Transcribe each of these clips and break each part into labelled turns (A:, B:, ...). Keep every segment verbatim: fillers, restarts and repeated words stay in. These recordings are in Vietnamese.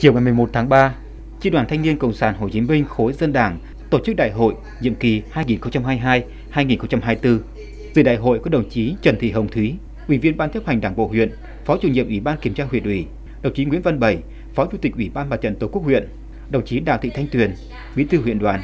A: Chiều ngày mười một tháng ba, Chi đoàn Thanh niên Cộng sản Hồ Chí Minh khối Dân Đảng tổ chức đại hội nhiệm kỳ hai nghìn không trăm hai mươi hai đến hai nghìn không trăm hai mươi tư. Dự đại hội có đồng chí Trần Thị Hồng Thúy, Ủy viên Ban chấp hành Đảng bộ huyện, Phó chủ nhiệm Ủy ban Kiểm tra huyện ủy, đồng chí Nguyễn Văn Bảy, Phó Chủ tịch Ủy ban Mặt trận Tổ quốc huyện, đồng chí Đào Thị Thanh Tuyền, Bí thư huyện đoàn.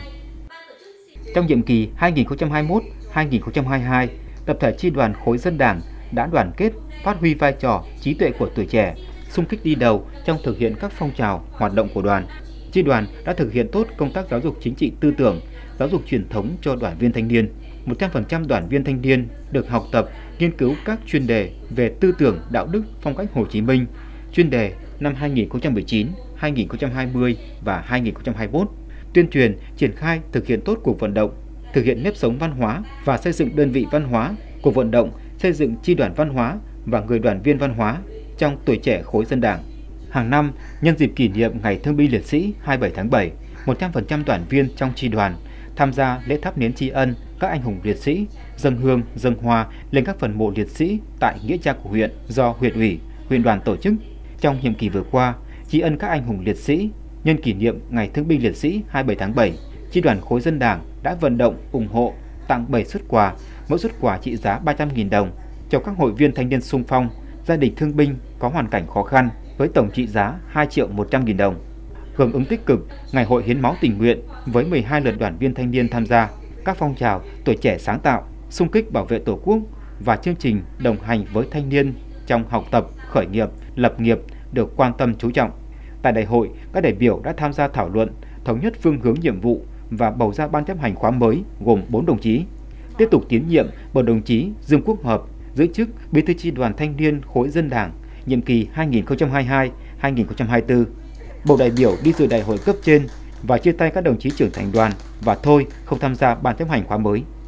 A: Trong nhiệm kỳ hai nghìn không trăm hai mươi mốt đến hai nghìn không trăm hai mươi hai, tập thể Chi đoàn khối Dân Đảng đã đoàn kết, phát huy vai trò, trí tuệ của tuổi trẻ, xung kích đi đầu trong thực hiện các phong trào, hoạt động của đoàn. Chi đoàn đã thực hiện tốt công tác giáo dục chính trị tư tưởng, giáo dục truyền thống cho đoàn viên thanh niên. một trăm phần trăm đoàn viên thanh niên được học tập, nghiên cứu các chuyên đề về tư tưởng, đạo đức, phong cách Hồ Chí Minh, chuyên đề năm hai nghìn không trăm mười chín, hai nghìn không trăm hai mươi và hai nghìn không trăm hai mươi mốt, tuyên truyền, triển khai thực hiện tốt cuộc vận động, thực hiện nếp sống văn hóa và xây dựng đơn vị văn hóa, cuộc vận động xây dựng chi đoàn văn hóa và người đoàn viên văn hóa trong tuổi trẻ khối Dân Đảng. Hàng năm, nhân dịp kỷ niệm Ngày Thương binh Liệt sĩ hai mươi bảy tháng bảy, một trăm phần trăm đoàn viên trong chi đoàn tham gia lễ thắp nến tri ân các anh hùng liệt sĩ, dâng hương, dâng hoa lên các phần mộ liệt sĩ tại nghĩa trang của huyện do huyện ủy, huyện đoàn tổ chức. Trong nhiệm kỳ vừa qua, tri ân các anh hùng liệt sĩ nhân kỷ niệm Ngày Thương binh Liệt sĩ hai mươi bảy tháng bảy, chi đoàn khối Dân Đảng đã vận động ủng hộ tặng bảy suất quà, mỗi suất quà trị giá ba trăm nghìn đồng cho các hội viên thanh niên xung phong, gia đình thương binh có hoàn cảnh khó khăn với tổng trị giá hai triệu một trăm nghìn đồng. Hưởng ứng tích cực Ngày hội hiến máu tình nguyện với mười hai lượt đoàn viên thanh niên tham gia, các phong trào tuổi trẻ sáng tạo, xung kích bảo vệ Tổ quốc và chương trình đồng hành với thanh niên trong học tập, khởi nghiệp, lập nghiệp được quan tâm chú trọng. Tại đại hội, các đại biểu đã tham gia thảo luận, thống nhất phương hướng nhiệm vụ và bầu ra ban chấp hành khóa mới gồm bốn đồng chí. Tiếp tục tiến nhiệm bầu đồng chí Dương Quốc Hợp giữ chức Bí thư Chi đoàn Thanh niên khối Dân Đảng nhiệm kỳ hai nghìn không trăm hai mươi hai đến hai nghìn không trăm hai mươi tư. Bầu đại biểu đi dự đại hội cấp trên và chia tay các đồng chí trưởng thành đoàn và thôi không tham gia ban chấp hành khóa mới.